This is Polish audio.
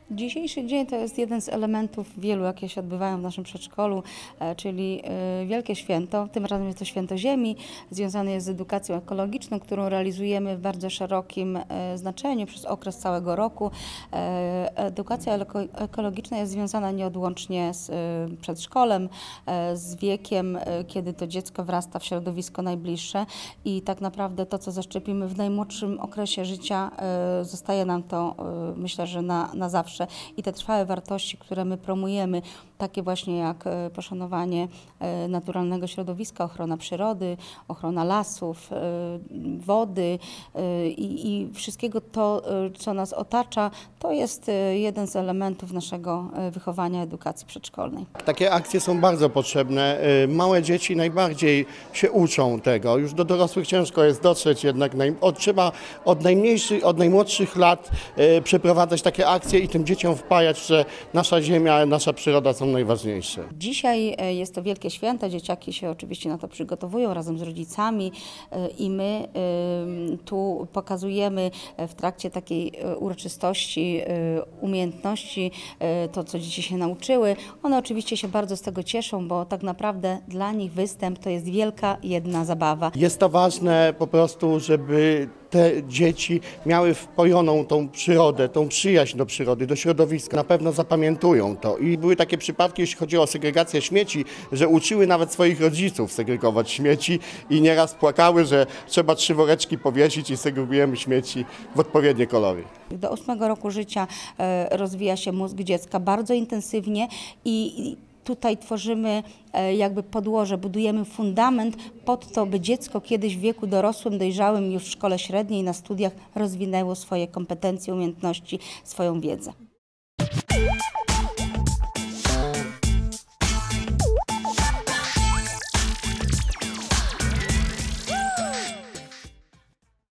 Dzisiejszy dzień to jest jeden z elementów wielu, jakie się odbywają w naszym przedszkolu, czyli wielkie święto. Tym razem jest to Święto Ziemi, związane jest z edukacją ekologiczną, którą realizujemy w bardzo szerokim znaczeniu przez okres całego roku. Edukacja ekologiczna jest związana nieodłącznie z przedszkolem, z wiekiem, kiedy to dziecko wrasta w środowisko najbliższe i tak naprawdę to, co zaszczepimy w najmłodszym okresie życia, zostaje nam to, myślę, że na zawsze. I te trwałe wartości, które my promujemy, takie właśnie jak poszanowanie naturalnego środowiska, ochrona przyrody, ochrona lasów, wody i wszystkiego to, co nas otacza, to jest jeden z elementów naszego wychowania, edukacji przedszkolnej. Takie akcje są bardzo potrzebne. Małe dzieci najbardziej się uczą tego. Już do dorosłych ciężko jest dotrzeć, jednak trzeba od najmłodszych lat przeprowadzać takie akcje i tym dzieciom wpajać, że nasza ziemia, nasza przyroda są najważniejsze. Dzisiaj jest to wielkie święto, dzieciaki się oczywiście na to przygotowują razem z rodzicami i my tu pokazujemy w trakcie takiej uroczystości umiejętności, to co dzieci się nauczyły. One oczywiście się bardzo z tego cieszą, bo tak naprawdę dla nich występ to jest wielka jedna zabawa. Jest to ważne po prostu, żeby te dzieci miały wpojoną tą przyrodę, tą przyjaźń do przyrody, do środowiska. Na pewno zapamiętują to. I były takie przypadki, jeśli chodzi o segregację śmieci, że uczyły nawet swoich rodziców segregować śmieci i nieraz płakały, że trzeba 3 woreczki powiesić i segregujemy śmieci w odpowiednie kolory. Do 8 roku życia rozwija się mózg dziecka bardzo intensywnie i tutaj tworzymy jakby podłoże, budujemy fundament pod to, by dziecko kiedyś w wieku dorosłym, dojrzałym, już w szkole średniej, na studiach rozwinęło swoje kompetencje, umiejętności, swoją wiedzę.